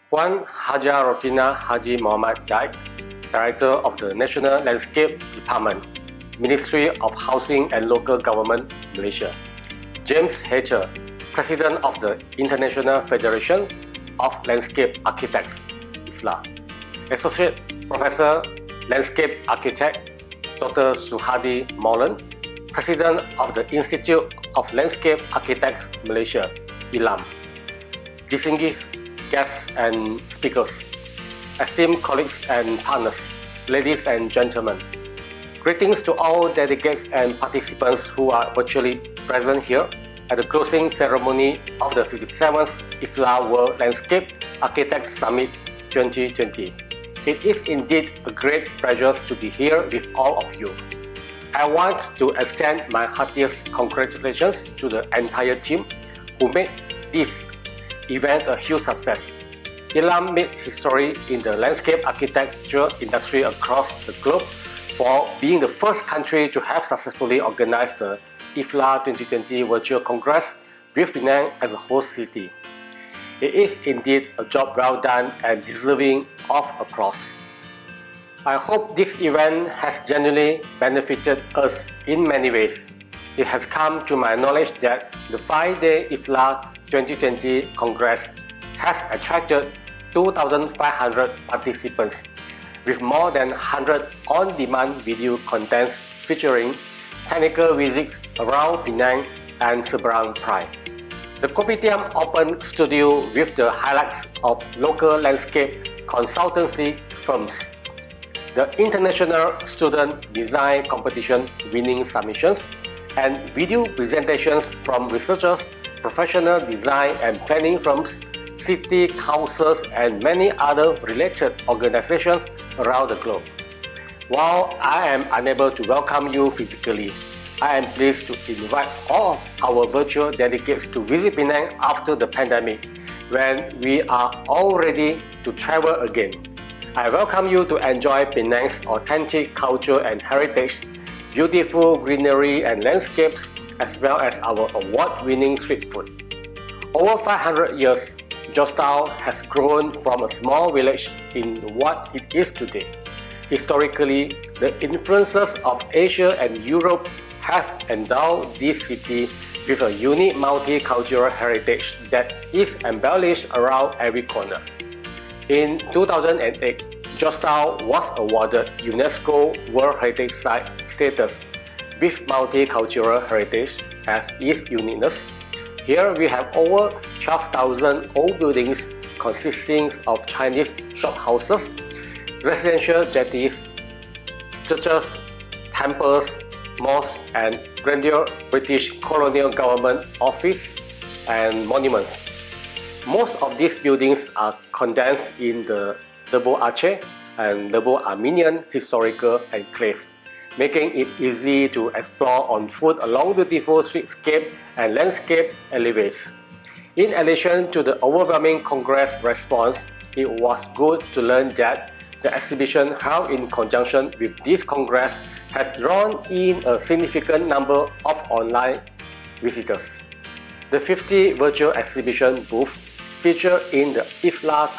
Puan Haja Rotina Haji Muhammad Daik, Director of the National Landscape Department, Ministry of Housing and Local Government, Malaysia. James Hatcher, President of the International Federation of Landscape Architects, IFLA. Associate Professor, Landscape Architect, Dr. Suhadi Maulan, President of the Institute of Landscape Architects, Malaysia, ILAM. Distinguished guests and speakers, esteemed colleagues and partners, ladies and gentlemen. Greetings to all delegates and participants who are virtually present here at the closing ceremony of the 57th IFLA World Landscape Architects Summit 2020. It is indeed a great pleasure to be here with all of you. I want to extend my heartiest congratulations to the entire team who made this event a huge success. ILAM made history in the landscape architecture industry across the globe for being the first country to have successfully organized the IFLA 2020 Virtual Congress with Penang as a host city. It is indeed a job well done and deserving of applause. I hope this event has genuinely benefited us in many ways. It has come to my knowledge that the 5-day IFLA 2020 Congress has attracted 2,500 participants, with more than 100 on-demand video contents featuring technical visits around Penang and Seberang Perai. The Kopitiam Open Studio with the highlights of local landscape consultancy firms. The International Student Design Competition winning submissions and video presentations from researchers, professional design and planning firms, city councils and many other related organizations around the globe. While I am unable to welcome you physically, I am pleased to invite all of our virtual delegates to visit Penang after the pandemic, when we are all ready to travel again. I welcome you to enjoy Penang's authentic culture and heritage, beautiful greenery and landscapes, as well as our award-winning street food. Over 500 years, Georgetown has grown from a small village in what it is today. Historically, the influences of Asia and Europe have endowed this city with a unique multicultural heritage that is embellished around every corner. In 2008, Georgetown was awarded UNESCO World Heritage Site status with multicultural heritage as its uniqueness. Here we have over 12,000 old buildings consisting of Chinese shophouses, residential jetties, churches, temples, mosques, and grandeur British colonial government office and monuments. Most of these buildings are condensed in the Lebo Aceh and Lebo Armenian historical enclave, making it easy to explore on foot along beautiful streetscape and landscape alleyways. In addition to the overwhelming Congress response, it was good to learn that the exhibition held in conjunction with this Congress has drawn in a significant number of online visitors. The 50 virtual exhibition booth featured in the IFLA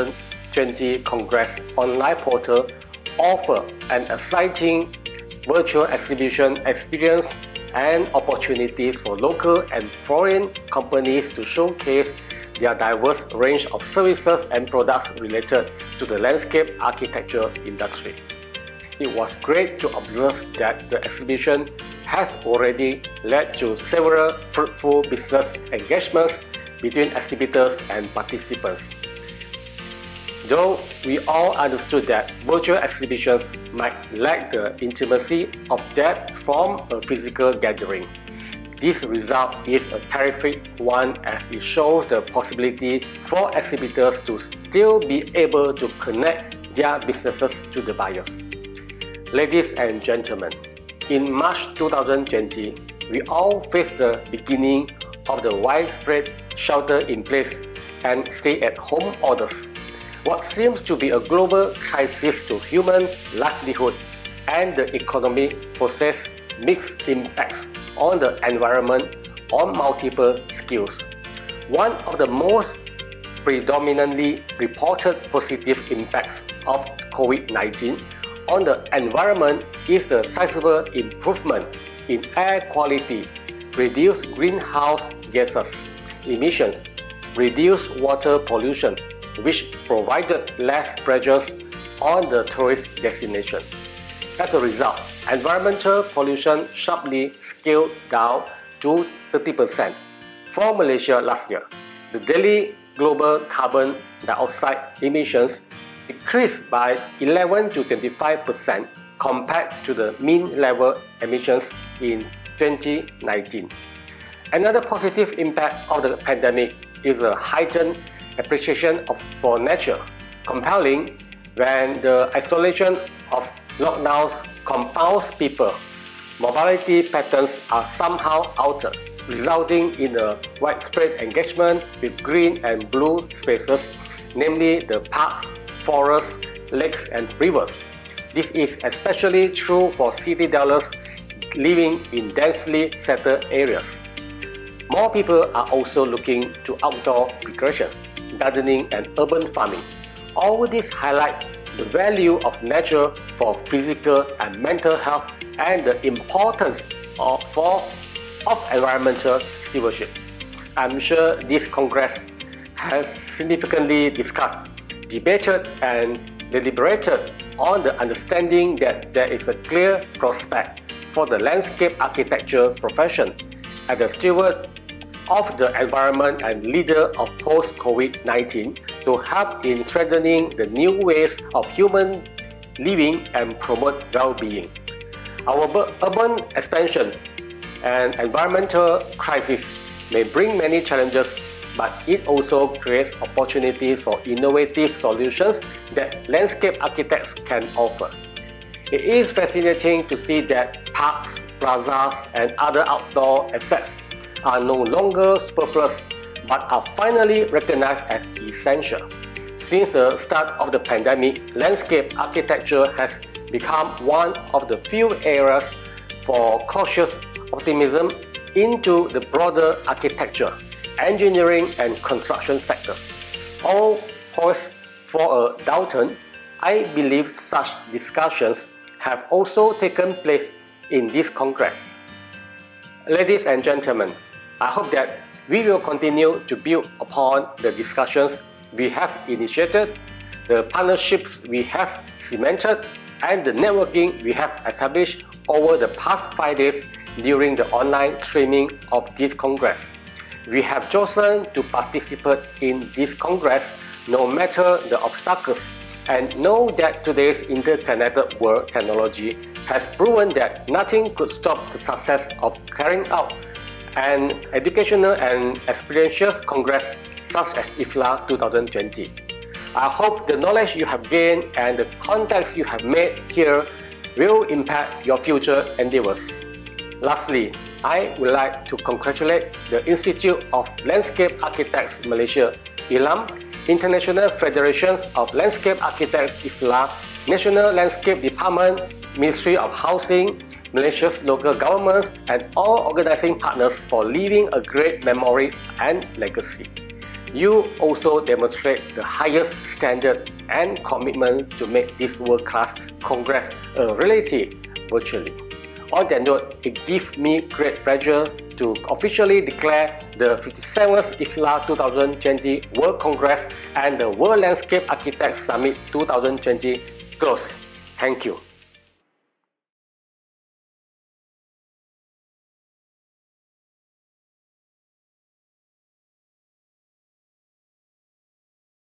2020 Congress online portal offer an exciting virtual exhibition experience and opportunities for local and foreign companies to showcase their diverse range of services and products related to the landscape architecture industry. It was great to observe that the exhibition has already led to several fruitful business engagements between exhibitors and participants. Though we all understood that virtual exhibitions might lack the intimacy of depth from a physical gathering, this result is a terrific one as it shows the possibility for exhibitors to still be able to connect their businesses to the buyers. Ladies and gentlemen, in March 2020, we all faced the beginning of the widespread shelter-in-place and stay-at-home orders. What seems to be a global crisis to human livelihood and the economy possess mixed impacts on the environment on multiple scales. One of the most predominantly reported positive impacts of COVID-19 on the environment is the sizable improvement in air quality, reduced greenhouse gases emissions, reduced water pollution, which provided less pressures on the tourist destination. As a result, environmental pollution sharply scaled down to 30% for Malaysia last year. The daily global carbon dioxide emissions decreased by 11 to 25% compared to the mean level emissions in 2019. Another positive impact of the pandemic is a heightened appreciation for nature, compelling when the isolation of lockdowns compounds people. Mobility patterns are somehow altered, resulting in a widespread engagement with green and blue spaces, namely the parks, forests, lakes, and rivers. This is especially true for city dwellers living in densely settled areas. More people are also looking to outdoor recreation, gardening, and urban farming. All this highlight the value of nature for physical and mental health and the importance of environmental stewardship. I'm sure this Congress has significantly discussed, debated, and deliberated on the understanding that there is a clear prospect for the landscape architecture profession as a steward of the environment and leader of post-COVID-19 to help in strengthening the new ways of human living and promote well-being. Our urban expansion and environmental crisis may bring many challenges, but it also creates opportunities for innovative solutions that landscape architects can offer. It is fascinating to see that parks, plazas, and other outdoor assets are no longer superfluous but are finally recognized as essential. Since the start of the pandemic, landscape architecture has become one of the few areas for cautious optimism into the broader architecture, engineering, and construction sectors. All poised for a downturn, I believe such discussions have also taken place in this Congress. Ladies and gentlemen, I hope that we will continue to build upon the discussions we have initiated, the partnerships we have cemented, and the networking we have established over the past 5 days during the online streaming of this Congress. We have chosen to participate in this Congress no matter the obstacles, and know that today's interconnected world technology has proven that nothing could stop the success of carrying out an educational and experiential Congress such as IFLA 2020. I hope the knowledge you have gained and the contacts you have made here will impact your future endeavors. Lastly, I would like to congratulate the Institute of Landscape Architects Malaysia, ILAM, International Federations of Landscape Architects IFLA, National Landscape Department, Ministry of Housing, Malaysia's local governments, and all organizing partners for leaving a great memory and legacy. You also demonstrate the highest standard and commitment to make this world-class Congress a reality virtually. On that note, it gives me great pleasure to officially declare the 57th IFLA 2020 World Congress and the World Landscape Architects Summit 2020 closed. Thank you.